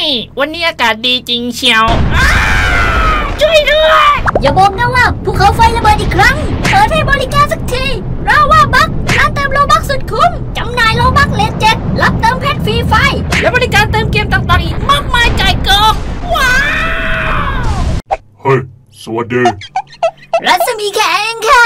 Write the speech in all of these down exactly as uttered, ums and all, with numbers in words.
วันนี้อากาศดีจริงเชียวช่วยด้วยอย่าบอกนะว่าภูเขาไฟระเบิดอีกครั้งเปิดให้บริการสักทีเราว่าบัคร้านเติมโลบัคสุดคุ้มจำหน่ายโลบัคเลนเจ็ดรับเติมเพชรฟรีไฟและบริการเติมเกมต่างๆอีกมากมายจ่ายเกินว้าวเฮ้ยสวัสดีรัศมีแข่งค่ะ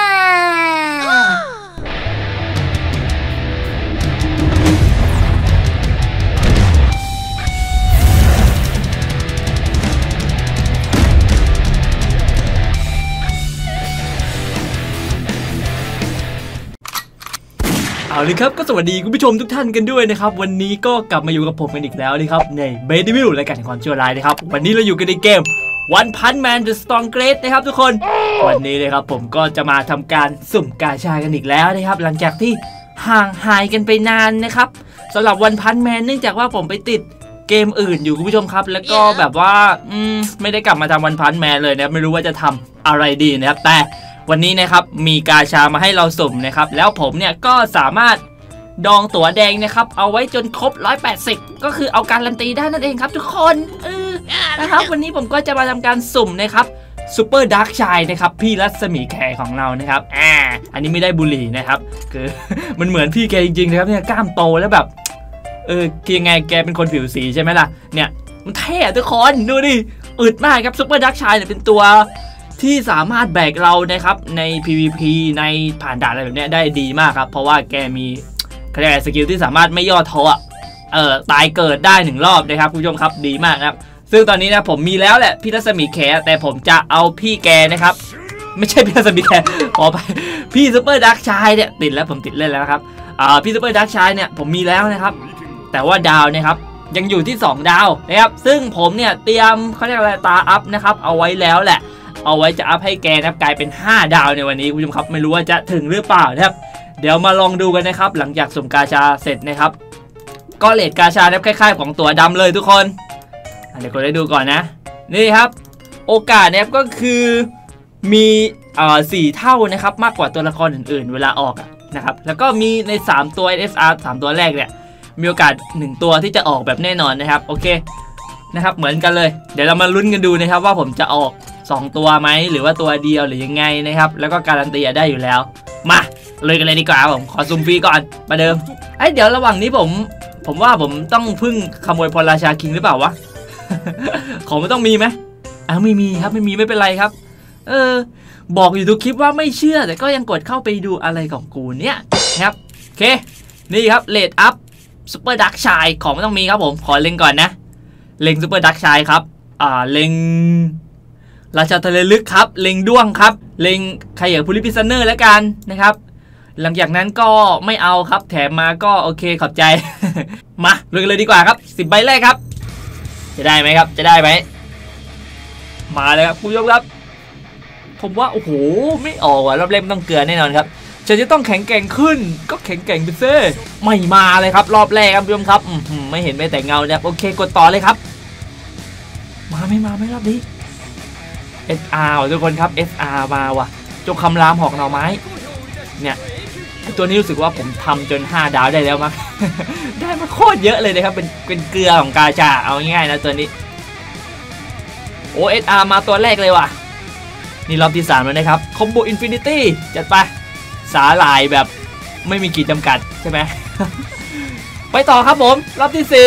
เอาเลยครับก็สวัสดีคุณผู้ชมทุกท่านกันด้วยนะครับวันนี้ก็กลับมาอยู่กับผมกันอีกแล้วนะครับในเบดิวิลรายการแห่งความชั่วร้ายนะครับวันนี้เราอยู่กันในเกม One Punch Man The Strongest นะครับทุกคนวันนี้นะครับผมก็จะมาทำการสุ่มกาชากันอีกแล้วนะครับหลังจากที่ห่างหายกันไปนานนะครับสำหรับ One Punch Man เนื่องจากว่าผมไปติดเกมอื่นอยู่คุณผู้ชมครับแล้วก็แบบว่าอืมไม่ได้กลับมาทำ One Punch Man เลยนะไม่รู้ว่าจะทำอะไรดีนะครับแต่วันนี้นะครับมีกาชามาให้เราสุ่มนะครับแล้วผมเนี่ยก็สามารถดองตั๋วแดงนะครับเอาไว้จนครบหนึ่งร้อยแปดสิบก็คือเอาการันตีได้นั่นเองครับทุกคนเออนะครับวันนี้ผมก็จะมาทำการสุ่มนะครับซูเปอร์ดาร์กชายนะครับพี่รัศมีแขของเรานะครับอ่าอันนี้ไม่ได้บุหรี่นะครับคือมันเหมือนพี่แกจริงๆนะครับเนี่ยกล้ามโตแล้วแบบเออยังไงแกเป็นคนผิวสีใช่ไหมล่ะเนี่ยมันเท่ทุกคนดูดิอึดมากครับซูเปอร์ดาร์กชายเนี่ยเป็นตัวที่สามารถแบกเรานะครับใน พี วี พี ในผ่านด่านอะไรแบบนี้ได้ดีมากครับเพราะว่าแกมีคะแนนสกิลที่สามารถไม่ย่อท้อเอ่อตายเกิดได้หนึ่งรอบนะครับคุณผู้ชมครับดีมากครับซึ่งตอนนี้นะผมมีแล้วแหละพี่รัศมีแขแต่ผมจะเอาพี่แกนะครับไม่ใช่พี่รัศมีแขขอไปพี่ซูเปอร์ดาร์กชายเนี่ยติดแล้วผมติดเล่นแล้วครับอ่าพี่ซูเปอร์ดาร์กชายเนี่ยผมมีแล้วนะครับแต่ว่าดาวนะครับยังอยู่ที่สองดาวนะครับซึ่งผมเนี่ยเตรียมเขาเรียกอะไรตาอัพนะครับเอาไว้แล้วแหละเอาไว้จะอัพให้แกนะครับกลายเป็นห้าดาวในวันนี้คุณผู้ชมครับไม่รู้ว่าจะถึงหรือเปล่านะครับเดี๋ยวมาลองดูกันนะครับหลังจากสุ่มกาชาเสร็จนะครับก็เลทกาชานะครับคล้ายๆของตัวดำเลยทุกคนเดี๋ยวกดให้ดูก่อนนะนี่ครับโอกาสนะครับก็คือมีเอ่อสี่เท่านะครับมากกว่าตัวละครอื่นๆเวลาออกนะครับแล้วก็มีในสามตัว เอส อาร์ สามตัวแรกเนี่ยมีโอกาสหนึ่งตัวที่จะออกแบบแน่นอนนะครับโอเคนะครับเหมือนกันเลยเดี๋ยวเรามาลุ้นกันดูนะครับว่าผมจะออกสองตัวไหมหรือว่าตัวเดียวหรือยังไงนะครับแล้วก็การันตีได้อยู่แล้วมาเลยกันเลยดีกว่าผมขอซุ่มฟรีก่อนมาเดิมไอ้เดี๋ยวระหว่างนี้ผมผมว่าผมต้องพึ่งขโมยพลราชาคิงหรือเปล่าวะ ของมันต้องมีไหมอ้าวไม่มีครับไม่มีไม่เป็นไรครับเออบอกอยู่ทุกคลิปว่าไม่เชื่อแต่ก็ยังกดเข้าไปดูอะไรของกูเนี่ยนะครับโอเคนี่ครับเลดอัพซูเปอร์ดักชายของมันต้องมีครับผมขอเล็งก่อนนะเล็งซูเปอร์ดักชายครับอ่าเล็งราชาทะเลลึกครับเล็งด้วงครับเล็งใครอย่างพูลิพิซเนอร์แล้วกันนะครับหลังจากนั้นก็ไม่เอาครับแถมมาก็โอเคขอบใจ มาลุยกันเลยดีกว่าครับสิบใบแรกครับจะได้ไหมครับจะได้ไหมมาเลยครับผู้ชมครับผมว่าโอ้โหไม่ออกว่ะรอบเล่มต้องเกลือแน่นอนครับฉันจะต้องแข็งแกร่งขึ้นก็แข็งแกร่งไปเซ่ไม่มาเลยครับรอบแรกครับผู้ชมครับไม่เห็นไม่แต่เงาเนี่ยโอเคกดต่อเลยครับมาไม่มาไม่รอบนี้ เอส อาร์ ทุกคนครับ เอส อาร์ มาว่ะจงคำรามหอกหน่อไม้เนี่ยตัวนี้รู้สึกว่าผมทำจนห้าดาวได้แล้วมั้ง ได้มาโคตรเยอะเลยนะครับเป็นเป็นเกลือของกาชาเอาง่ายๆนะตัวนี้โอ เอส อาร์ มาตัวแรกเลยว่ะนี่รอบที่สามแล้วนะครับคอมโบอินฟินิตี้จัดไปสาหร่ายแบบไม่มีขีดจำกัดใช่ไหม ไปต่อครับผมรอบที่สี่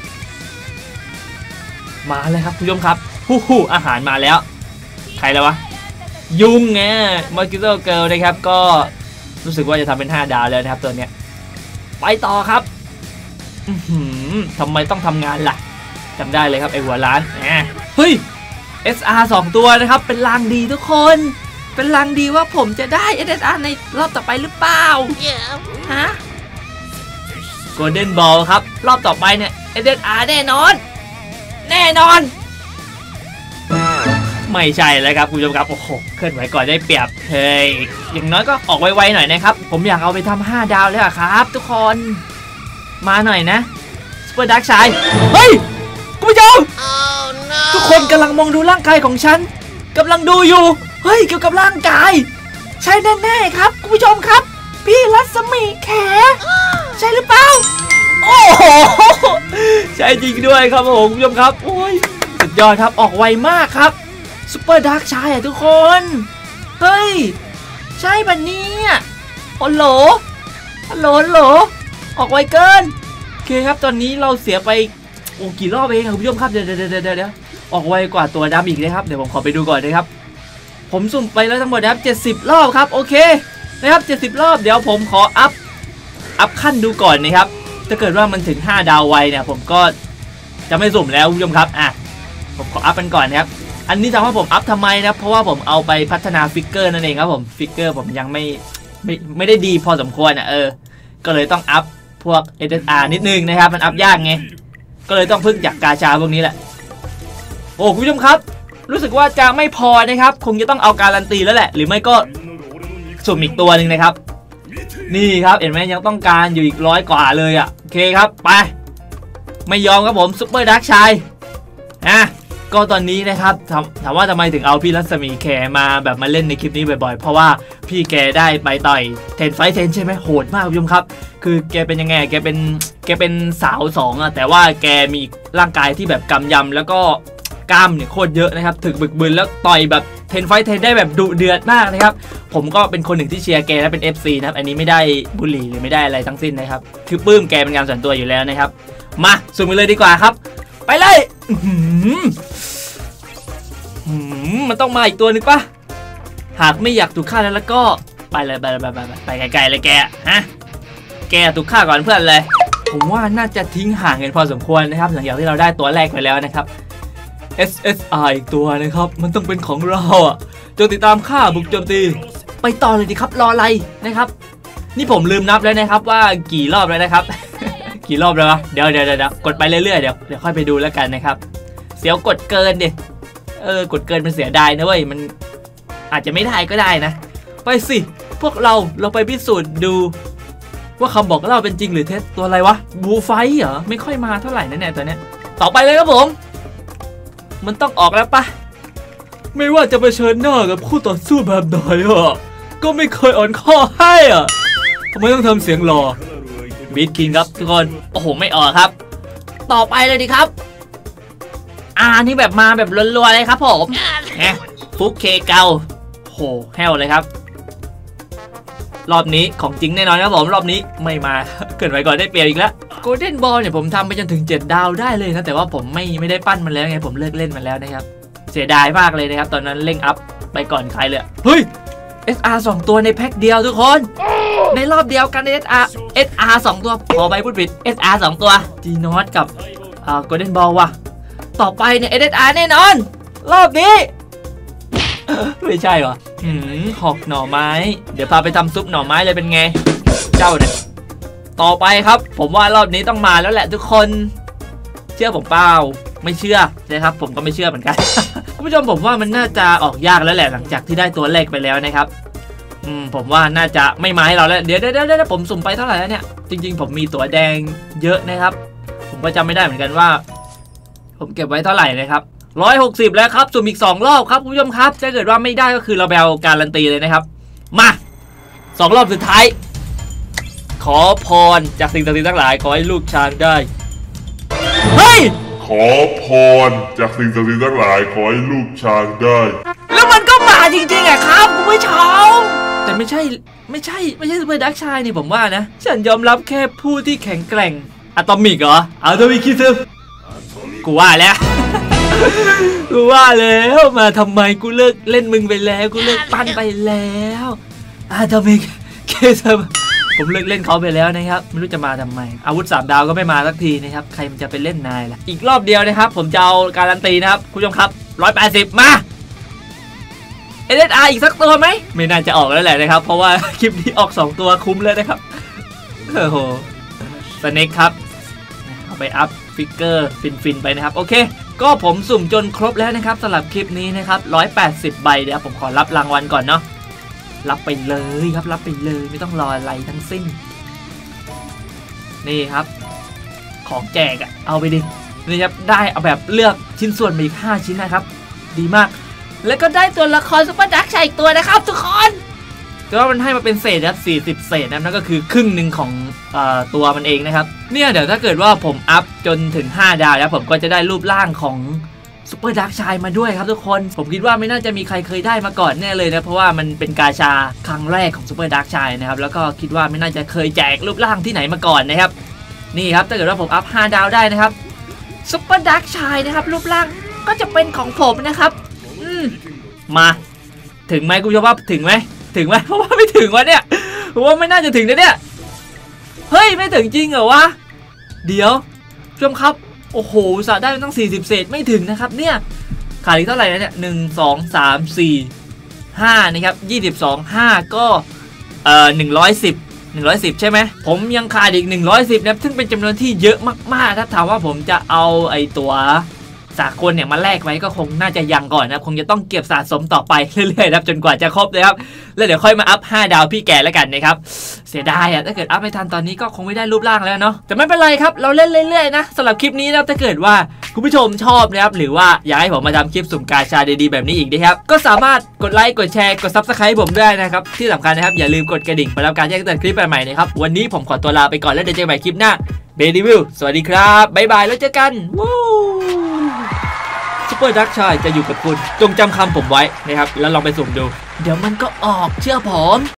มาเลยครับผู้ชมครับฮู้ฮู้อาหารมาแล้วใครแล้ววะยุงไงมอสกิโตเกิร์ลนะครับก็รู้สึกว่าจะทำเป็นห้าดาวแล้วนะครับตัวเนี้ยไปต่อครับทำไมต้องทำงานล่ะจำได้เลยครับไอหัวล้านเฮ้ย เอส อาร์ สองตัวนะครับเป็นลางดีทุกคนเป็นลางดีว่าผมจะได้ เอส อาร์ ในรอบต่อไปหรือเปล่า yeah. ฮะ Golden Ball ครับรอบต่อไปเนี่ย เอส อาร์ แน่นอนแน่นอนไม่ใช่เลยครับคุณผู้ชมครับโอ้โหเคลื่อนไหวก่อนได้เปรียบเฮ้ยอย่างน้อยก็ออกไวๆหน่อยนะครับผมอยากเอาไปทำห้าดาวเลยอะครับทุกคนมาหน่อยนะซูเปอร์ดาร์กชายเฮ้ยคุณผู้ชม oh, no. ทุกคนกำลังมองดูร่างกายของฉันกำลังดูอยู่เฮ้ยเกี่ยวกับร่างกายใช่แน่ๆครับคุณผู้ชมครับพี่รัศมีแขใช่หรือเปล่าโอ้โอ้โหใช่จริงด้วยครับผมคุณผู้ชมครับโอ้ยสุดยอดครับออกไวมากครับซุปเปอร์ดาร์กชายอ่ะทุกคนเฮ้ยใช่ปะเนี่ยโอ้โหฮัลโหลฮัลโหลออกไวเกินโอเคครับตอนนี้เราเสียไปโอ้กี่รอบเองคุณผู้ชมครับเดี๋ยวเดี๋ยวเดี๋ยวเดี๋ยวออกไวกว่าตัวดำอีกนะครับเดี๋ยวผมขอไปดูก่อนนะครับผมสุ่มไปแล้วทั้งหมดนะครับเจ็ดสิบรอบครับโอเคนะครับเจ็ดสิบรอบเดี๋ยวผมขออัพอัพขั้นดูก่อนนะครับถ้าเกิดว่ามันถึงห้าดาวไวเนี่ยผมก็จะไม่สุ่มแล้วคุณผู้ชมครับอ่ะผมขออัพกันก่อนนะครับอันนี้ถามว่าผมอัพทำไมนะเพราะว่าผมเอาไปพัฒนาฟิกเกอร์นั่นเองครับผมฟิกเกอร์ผมยังไม่ไม่ไม่ได้ดีพอสมควรอ่ะเออก็เลยต้องอัพพวก เอส เอส อาร์ นิดนึงนะครับมันอัพยากไงก็เลยต้องพึ่งจากกาชาพวกนี้แหละโอ้คุณผู้ชมครับรู้สึกว่าจะไม่พอนะครับคงจะต้องเอาการันตีแล้วแหละหรือไม่ก็สุ่มอีกตัวหนึ่งนะครับนี่ครับเห็นไหมยังต้องการอยู่อีกร้อยกว่าเลยอ่ะโอเคครับไปไม่ยอมครับผมซุปเปอร์ดาร์กชายอ่ะก็ตอนนี้นะครับถามว่าทำไมถึงเอาพี่รัศมีแขมาแบบมาเล่นในคลิปนี้บ่อยๆเพราะว่าพี่แกได้ไปต่อยเทนไฟเทนใช่ไหมโหดมากคุณผู้ชมครับคือแกเป็นยังไงแกเป็นแกเป็นสาวสองอะแต่ว่าแกมีร่างกายที่แบบกำยำแล้วก็กล้ามเนี่ยโคตรเยอะนะครับถึกบึกบึนแล้วต่อยแบบเทนไฟเทนได้แบบดุเดือดมากนะครับผมก็เป็นคนหนึ่งที่เชียร์แกและเป็น เอฟ ซี นะครับอันนี้ไม่ได้บุหรี่หรือไม่ได้อะไรทั้งสิ้นนะครับคือปลื้มแกเป็นงานส่วนตัวอยู่แล้วนะครับมาสุ่มกันเลยดีกว่าครับไปเลยมันต้องมาอีกตัวนึงปะหากไม่อยากถูกฆ่าแล้วแล้วก็ไปเลยไปเลยไปไปไปไกลๆเลยแกฮะแกถูกฆ่าก่อนเพื่อนเลยผมว่าน่าจะทิ้งห่างกันพอสมควรนะครับหลังจากที่เราได้ตัวแรกไปแล้วนะครับ เอส เอส อาร์ อีกตัวนะครับมันต้องเป็นของเราอ่ะจงติดตามฆ่าบุกโจมตีไปต่อเลยดีครับรออะไรนะครับนี่ผมลืมนับแล้วนะครับว่ากี่รอบแล้วนะครับ กี่รอบแล้วเดี๋ยวเดี๋ยวเดี๋ยวกดไปเรื่อยๆเดี๋ยวเดี๋ยวค่อยไปดูแล้วกันนะครับเสียวกดเกินดิเออกดเกินมันเสียดายนะเว้ยมันอาจจะไม่ได้ก็ได้นะไปสิพวกเราเราไปพิสูจน์ดูว่าคำบอกเล่าเป็นจริงหรือเท็จตัวอะไรวะบูไฟเหรอไม่ค่อยมาเท่าไหร่นะเนี่ยตัวเนี้ยต่อไปเลยครับผมมันต้องออกแล้วปะไม่ว่าจะเผชิญหน้ากับคู่ต่อสู้แบบไหนอ่ะก็ไม่เคยอ่อนข้อให้อ่ะทำไมต้องทำเสียงหล่อบีทคิงครับทุกคนโอ้โหไม่ออกครับต่อไปเลยดีครับอ่านี่แบบมาแบบรัวๆเลยครับผมแหมฟุกเคเกาโหแฮวเลยครับรอบนี้ของจริงแน่นอนครับผมรอบนี้ไม่มาเกิดไว้ก่อนได้เปรียบอีกแล้วโกลเด้นบอลเนี่ยผมทำไปจนถึงเจ็ดดาวได้เลยนะแต่ว่าผมไม่ไม่ได้ปั้นมันแล้วไงผมเลิกเล่นมันแล้วนะครับเสียดายมากเลยนะครับตอนนั้นเร่งอัพไปก่อนใครเลยเฮ้ย เอส อาร์ สองตัวในแพ็คเดียวทุกคนในรอบเดียวกัน เอส อาร์ เอส อาร์ สองตัวพอไปพูดผิด เอส อาร์ สองตัวจีนอตกับอ่าโกลเด้นบอลว่ะต่อไปเนี่ย เอส อาร์ แน่นอนรอบนี้ ไม่ใช่หรอหืมหอกหน่อไม้เดี๋ยวพาไปทำซุปหน่อไม้เลยเป็นไงเจ้าเนี่ยต่อไปครับผมว่ารอบนี้ต้องมาแล้วแหละทุกคนเชื่อผมเปล่าไม่เชื่อนะครับผมก็ไม่เชื่อเหมือนกัน คุณผู้ชมผมว่ามันน่าจะออกยากแล้วแหละหลังจากที่ได้ตัวแรกไปแล้วนะครับอืมผมว่าน่าจะไม่มาให้เราแล้วเดี๋ยวเดี๋ยวเดี๋ยวผมสุ่มไปเท่าไหร่แล้วเนี่ยจริงๆผมมีตัวแดงเยอะนะครับผมก็จำไม่ได้เหมือนกันว่าผมเก็บไว้เท่าไหร่นะครับร้อยหกสิบแล้วครับสุ่มอีกสองรอบครับคุณผู้ชมครับถ้าเกิดว่าไม่ได้ก็คือเราไปเอาการันตีเลยนะครับมาสองรอบสุดท้ายขอพรจากสิ่งศักดิ์สิทธิ์ทั้งหลายขอให้ลูกช้างได้เฮ้ยขอพรจากสิ่งศักดิ์สิทธิ์ทั้งหลายขอให้ลูกช้างได้แล้วมันก็มาจริงๆอะครับคุณผู้ชมแต่ไม่ใช่ไม่ใช่ไม่ใช่ซูเปอร์ดักชายนี่ผมว่านะฉันยอมรับแค่ผู้ที่แข็งแกร่งอะตอมิกเหรออะตอมิกคิซึกูว่าแล้วกูว่าแล้วมาทำไมกูเลิกเล่นมึงไปแล้วกูเลิกปั้นไปแล้วอะตอมิกคิซึผมเลิกเล่นเขาไปแล้วนะครับไม่รู้จะมาทำไมอาวุธสามดาวก็ไม่มาสักทีนะครับใครมันจะไปเล่นนายล่ะอีกรอบเดียวนะครับผมจะเอาการันตีนะครับคุณผู้ชมครับร้อยแปดสิบมา เอส อาร์ อีกสักตัวไหมไม่น่าจะออกแล้วแหละนะครับเพราะว่าคลิปนี้ออกสองตัวคุ้มเลยนะครับโอ้โหสเน็กครับเอาไปอัพฟิกเกอร์ฟินๆไปนะครับโอเคก็ผมสุ่มจนครบแล้วนะครับสำหรับคลิปนี้นะครับร้อยแปดสิบใบเดี๋ยวผมขอรับรางวัลก่อนเนาะรับไปเลยครับรับไปเลยไม่ต้องรออะไรทั้งสิ้นนี่ครับของแจกอะเอาไปดินี่ครับได้เอาแบบเลือกชิ้นส่วนมาอีกห้าชิ้นนะครับดีมากแล้วก็ได้ตัวละครซุปเปอร์ดักชายอีกตัวนะครับทุกคนแต่ว่ามันให้มาเป็นเศษนะครับสี่สิบเศษนะนั่นก็คือครึ่งหนึ่งของเอ่อตัวมันเองนะครับเนี่ยเดี๋ยวถ้าเกิดว่าผมอัพจนถึงห้าดาวแล้วผมก็จะได้รูปร่างของซุปเปอร์ดาร์กชายมาด้วยครับทุกคนผมคิดว่าไม่น่าจะมีใครเคยได้มาก่อนแน่เลยนะเพราะว่ามันเป็นกาชาครั้งแรกของซุปเปอร์ดาร์กชายนะครับแล้วก็คิดว่าไม่น่าจะเคยแจกรูปร่างที่ไหนมาก่อนนะครับนี่ครับถ้าเกิดว่าผมอัพห้าดาวได้นะครับซุปเปอร์ดาร์กชายนะครับรูปร่างก็จะเป็นของผมนะครับอืมมาถึงไหมคุณผู้ชมว่าถึงไหมถึงไหมเพราะว่าไม่ถึงวะเนี่ยผมว่าไม่น่าจะถึงนะเนี่ยเฮ้ยไม่ถึงจริงเหรอวะเดี๋ยวชมครับโอ้โหสะได้ตั้งสี่สิบเศษไม่ถึงนะครับเนี่ยขาดอีกเท่าไหร่นะเนี่ยหนึ่งสองสามสี่ห้านะครับยี่สิบสองห้าก็เอ่อหนึ่งร้อยสิบหนึ่งร้อยสิบใช่ไหมผมยังขาดอีกหนึ่งร้อยสิบนะซึ่งเป็นจำนวนที่เยอะมากๆถ้าถามว่าผมจะเอาไอ้ตัวสากลเนี่ยมาแลกไว้ก็คงน่าจะยังก่อนนะคงจะต้องเก็บสะสมต่อไปเรื่อยๆนะครับจนกว่าจะครบเลยครับแล้วเดี๋ยวค่อยมาอัพห้าดาวพี่แก่แล้วกันนะครับเสียดายอ่ะถ้าเกิดอัพไม่ทันตอนนี้ก็คงไม่ได้รูปร่างแล้วเนาะแต่ไม่เป็นไรครับเราเล่นเรื่อยๆนะสำหรับคลิปนี้นะถ้าเกิดว่าคุณผู้ชมชอบนะครับหรือว่าอยากให้ผมมาทำคลิปสุ่มกาชาดีๆแบบนี้อีกนะครับก็สามารถกดไลค์กดแชร์กด ซับสไครบ์ ผมด้วยนะครับที่สำคัญนะครับอย่าลืมกดกระดิ่งเพื่อรับการแจ้งเตือนคลิปใหม่ๆนะครับวันนี้ผมขอตัวลาไปก่อนแล้วเดี๋ยวเจอกันใหม่คลิปหน้าเบดี้วิวสวัสดีครับบ๊ายบายแล้วเจอกันวู้ซุปเปอร์ดาร์กชายจะอยู่กับคุณจงจำคำผมไว้นะครับแล้วลองไปสุ่มดูเดี๋ยวมันก็ออกเชื่อผม